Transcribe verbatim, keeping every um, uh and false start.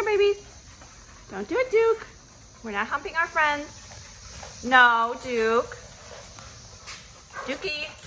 babies. Don't do it, Duke. We're not humping our friends. No, Duke. Dookie.